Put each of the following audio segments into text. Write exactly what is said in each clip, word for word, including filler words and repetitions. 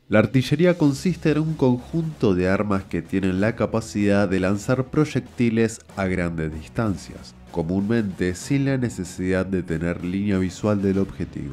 La artillería consiste en un conjunto de armas que tienen la capacidad de lanzar proyectiles a grandes distancias, comúnmente sin la necesidad de tener línea visual del objetivo.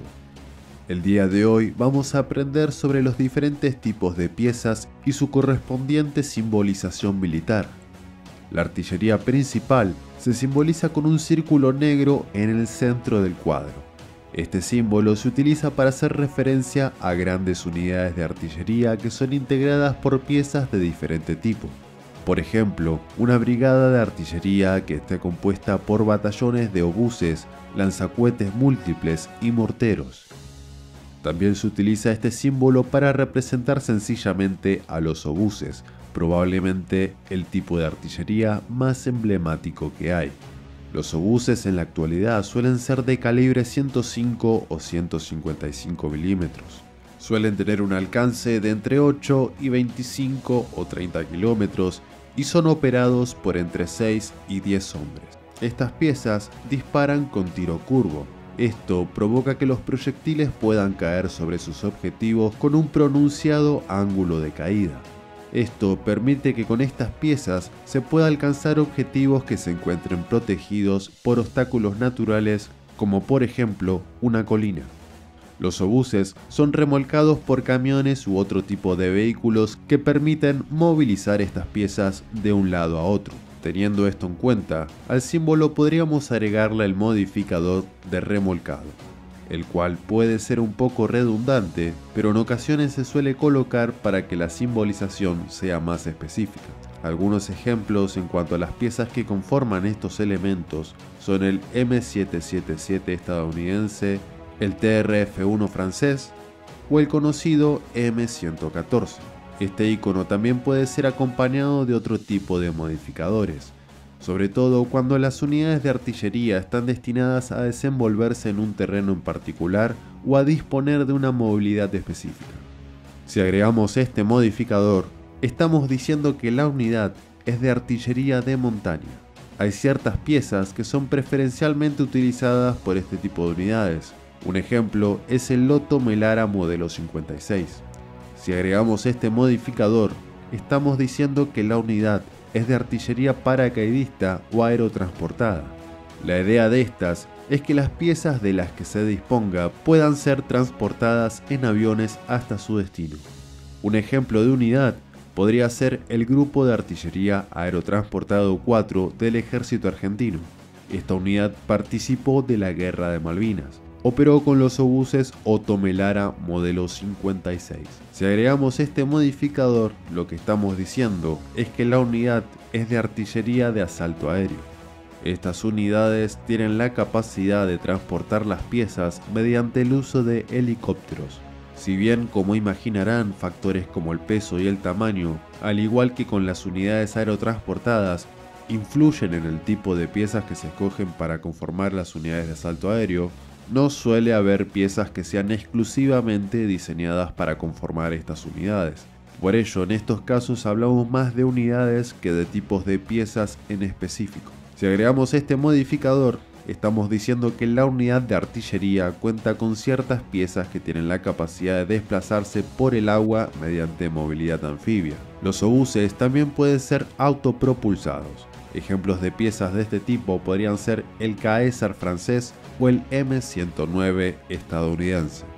El día de hoy vamos a aprender sobre los diferentes tipos de piezas y su correspondiente simbolización militar. La artillería principal se simboliza con un círculo negro en el centro del cuadro. Este símbolo se utiliza para hacer referencia a grandes unidades de artillería que son integradas por piezas de diferente tipo. Por ejemplo, una brigada de artillería que esté compuesta por batallones de obuses, lanzacohetes múltiples y morteros. También se utiliza este símbolo para representar sencillamente a los obuses, probablemente el tipo de artillería más emblemático que hay. Los obuses en la actualidad suelen ser de calibre ciento cinco o ciento cincuenta y cinco milímetros. Suelen tener un alcance de entre ocho y veinticinco o treinta kilómetros y son operados por entre seis y diez hombres. Estas piezas disparan con tiro curvo. Esto provoca que los proyectiles puedan caer sobre sus objetivos con un pronunciado ángulo de caída. Esto permite que con estas piezas se pueda alcanzar objetivos que se encuentren protegidos por obstáculos naturales, como por ejemplo una colina. Los obuses son remolcados por camiones u otro tipo de vehículos que permiten movilizar estas piezas de un lado a otro. Teniendo esto en cuenta, al símbolo podríamos agregarle el modificador de remolcado, el cual puede ser un poco redundante, pero en ocasiones se suele colocar para que la simbolización sea más específica. Algunos ejemplos en cuanto a las piezas que conforman estos elementos son el M setecientos setenta y siete estadounidense, el T R F uno francés o el conocido M ciento catorce. Este icono también puede ser acompañado de otro tipo de modificadores, sobre todo cuando las unidades de artillería están destinadas a desenvolverse en un terreno en particular o a disponer de una movilidad específica. Si agregamos este modificador, estamos diciendo que la unidad es de artillería de montaña. Hay ciertas piezas que son preferencialmente utilizadas por este tipo de unidades. Un ejemplo es el Loto Melara modelo cincuenta y seis. Si agregamos este modificador, estamos diciendo que la unidad es de artillería paracaidista o aerotransportada. La idea de estas es que las piezas de las que se disponga puedan ser transportadas en aviones hasta su destino. Un ejemplo de unidad podría ser el Grupo de Artillería Aerotransportado cuatro del Ejército Argentino. Esta unidad participó de la Guerra de Malvinas. Operó con los obuses Otto Melara modelo cincuenta y seis. Si agregamos este modificador, lo que estamos diciendo es que la unidad es de artillería de asalto aéreo. Estas unidades tienen la capacidad de transportar las piezas mediante el uso de helicópteros. Si bien, como imaginarán, factores como el peso y el tamaño, al igual que con las unidades aerotransportadas, influyen en el tipo de piezas que se escogen para conformar las unidades de asalto aéreo, no suele haber piezas que sean exclusivamente diseñadas para conformar estas unidades. Por ello, en estos casos hablamos más de unidades que de tipos de piezas en específico. Si agregamos este modificador, estamos diciendo que la unidad de artillería cuenta con ciertas piezas que tienen la capacidad de desplazarse por el agua mediante movilidad anfibia. Los obuses también pueden ser autopropulsados. Ejemplos de piezas de este tipo podrían ser el Caesar francés o el M ciento nueve estadounidense.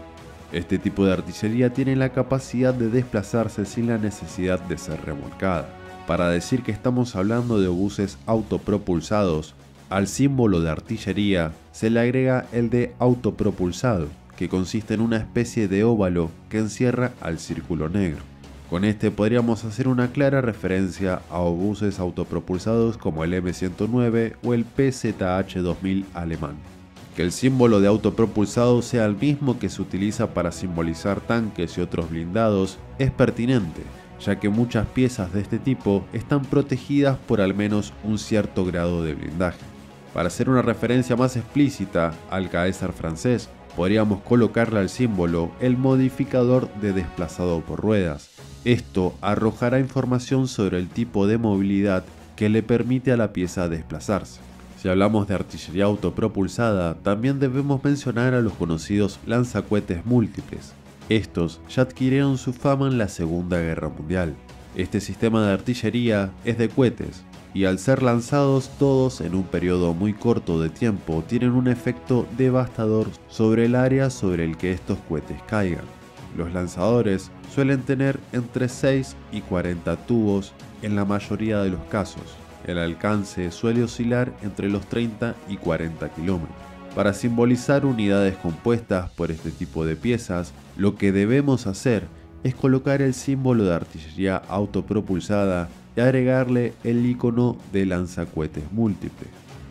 Este tipo de artillería tiene la capacidad de desplazarse sin la necesidad de ser remolcada. Para decir que estamos hablando de obuses autopropulsados, al símbolo de artillería se le agrega el de autopropulsado, que consiste en una especie de óvalo que encierra al círculo negro. Con este podríamos hacer una clara referencia a obuses autopropulsados como el M ciento nueve o el P Z H dos mil alemán. Que el símbolo de autopropulsado sea el mismo que se utiliza para simbolizar tanques y otros blindados es pertinente, ya que muchas piezas de este tipo están protegidas por al menos un cierto grado de blindaje. Para hacer una referencia más explícita al Caesar francés, podríamos colocarle al símbolo el modificador de desplazado por ruedas. Esto arrojará información sobre el tipo de movilidad que le permite a la pieza desplazarse. Si hablamos de artillería autopropulsada, también debemos mencionar a los conocidos lanzacohetes múltiples. Estos ya adquirieron su fama en la Segunda Guerra Mundial. Este sistema de artillería es de cohetes, y al ser lanzados todos en un periodo muy corto de tiempo tienen un efecto devastador sobre el área sobre el que estos cohetes caigan. Los lanzadores suelen tener entre seis y cuarenta tubos en la mayoría de los casos. El alcance suele oscilar entre los treinta y cuarenta kilómetros. Para simbolizar unidades compuestas por este tipo de piezas, lo que debemos hacer es colocar el símbolo de artillería autopropulsada y agregarle el icono de lanzacohetes múltiple,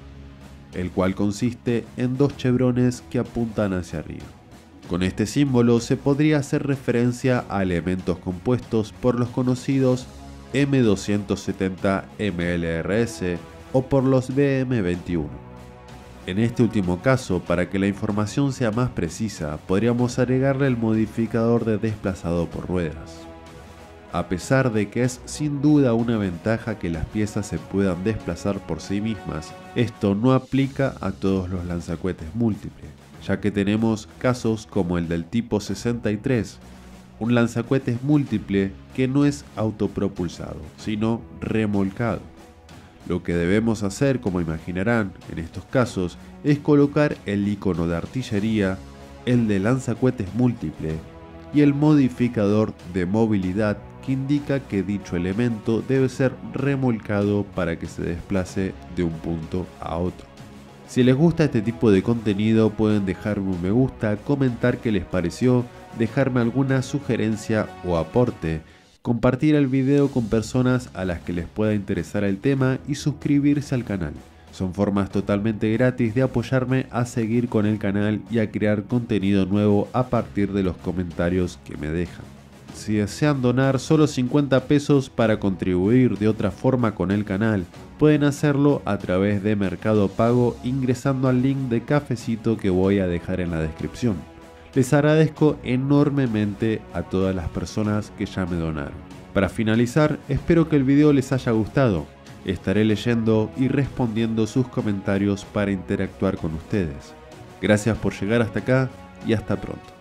el cual consiste en dos chevrones que apuntan hacia arriba. Con este símbolo se podría hacer referencia a elementos compuestos por los conocidos M doscientos setenta M L R S o por los B M veintiuno. En este último caso, para que la información sea más precisa, podríamos agregarle el modificador de desplazado por ruedas. A pesar de que es sin duda una ventaja que las piezas se puedan desplazar por sí mismas, esto no aplica a todos los lanzacohetes múltiples, ya que tenemos casos como el del tipo sesenta y tres, un lanzacohetes múltiple que no es autopropulsado, sino remolcado. Lo que debemos hacer, como imaginarán, en estos casos, es colocar el icono de artillería, el de lanzacohetes múltiple y el modificador de movilidad que indica que dicho elemento debe ser remolcado para que se desplace de un punto a otro. Si les gusta este tipo de contenido pueden dejarme un me gusta, comentar qué les pareció, dejarme alguna sugerencia o aporte, compartir el video con personas a las que les pueda interesar el tema y suscribirse al canal. Son formas totalmente gratis de apoyarme a seguir con el canal y a crear contenido nuevo a partir de los comentarios que me dejan. Si desean donar solo cincuenta pesos para contribuir de otra forma con el canal, pueden hacerlo a través de Mercado Pago ingresando al link de Cafecito que voy a dejar en la descripción. Les agradezco enormemente a todas las personas que ya me donaron. Para finalizar, espero que el video les haya gustado. Estaré leyendo y respondiendo sus comentarios para interactuar con ustedes. Gracias por llegar hasta acá y hasta pronto.